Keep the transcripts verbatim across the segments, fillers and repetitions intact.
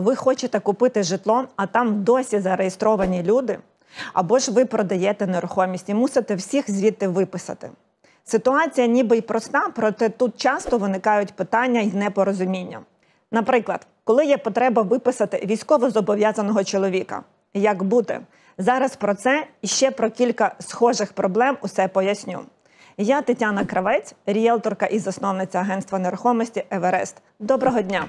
ви хочете купити житло, а там досі зареєстровані люди, або ж ви продаєте нерухомість і мусите всіх звідти виписати. Ситуація ніби й проста, проте тут часто виникають питання й непорозуміння. Наприклад, коли є потреба виписати військовозобов'язаного чоловіка. Як бути? Зараз про це і ще про кілька схожих проблем усе поясню. Я Тетяна Кравець, ріелторка і засновниця агентства нерухомості «Еверест». Доброго дня!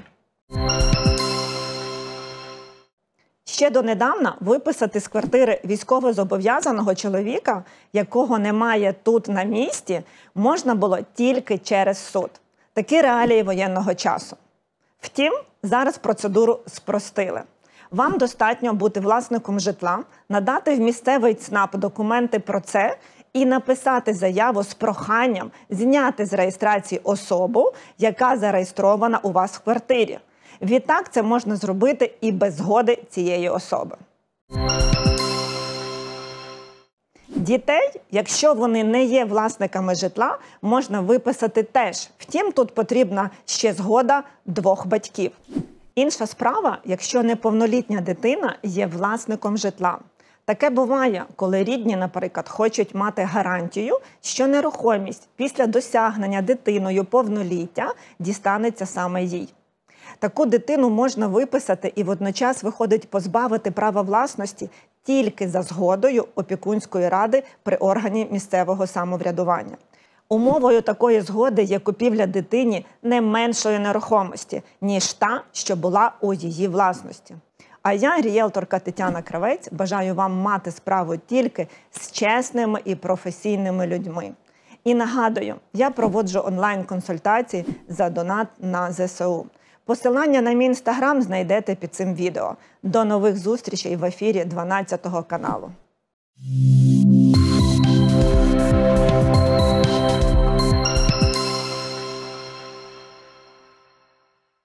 Ще донедавна виписати з квартири військовозобов'язаного чоловіка, якого немає тут на місці, можна було тільки через суд. Такі реалії воєнного часу. Втім, зараз процедуру спростили. Вам достатньо бути власником житла, надати в місцевий ЦНАП документи про це і написати заяву з проханням зняти з реєстрації особу, яка зареєстрована у вас в квартирі. Відтак це можна зробити і без згоди цієї особи. Дітей, якщо вони не є власниками житла, можна виписати теж. Втім, тут потрібна ще згода двох батьків. Інша справа, якщо неповнолітня дитина є власником житла. Таке буває, коли рідні, наприклад, хочуть мати гарантію, що нерухомість після досягнення дитиною повноліття дістанеться саме їй. Таку дитину можна виписати і водночас виходить позбавити права власності тільки за згодою опікунської ради при органі місцевого самоврядування. Умовою такої згоди є купівля дитині не меншої нерухомості, ніж та, що була у її власності. А я, ріелторка Тетяна Кравець, бажаю вам мати справу тільки з чесними і професійними людьми. І нагадую, я проводжу онлайн-консультації за донат на зе се у. Посилання на мій інстаграм знайдете під цим відео. До нових зустрічей в ефірі дванадцятого каналу.